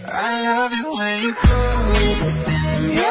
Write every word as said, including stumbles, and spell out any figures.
I love it when you close in your